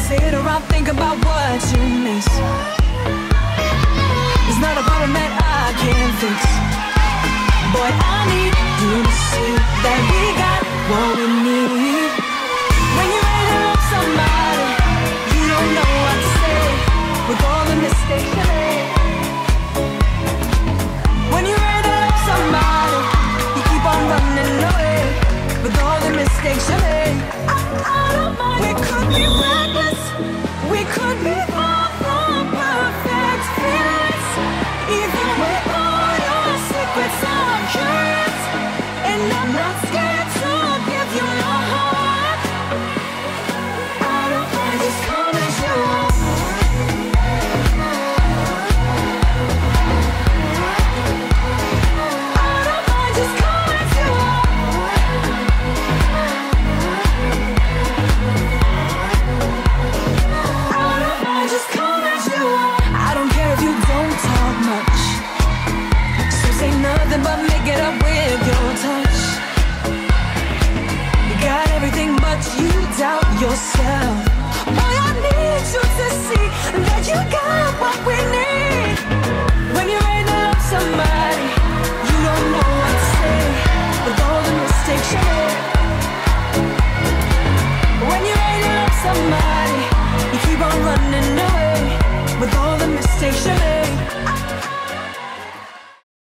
Sit around, think about what you miss. It's not a problem that I can't fix. Boy, I need you to see that we got what we need. When you're ready to love somebody, you don't know what to say with all the mistakes you made. When you're ready to love somebody, you keep on running away with all the mistakes you made. I don't mind. We could be reckless, we could be far from perfect fits. Even with all your secrets, I'm curious, and I'm not scared to give you my heart. I don't mind, just come as you are. I don't mind, just come as you are. I don't mind, just come as you are. I don't care if you don't talk much, so say nothing but make it up with your touch. You got everything but you doubt yourself. Boy, I need you to see that you got what we need. When you're ready to love somebody,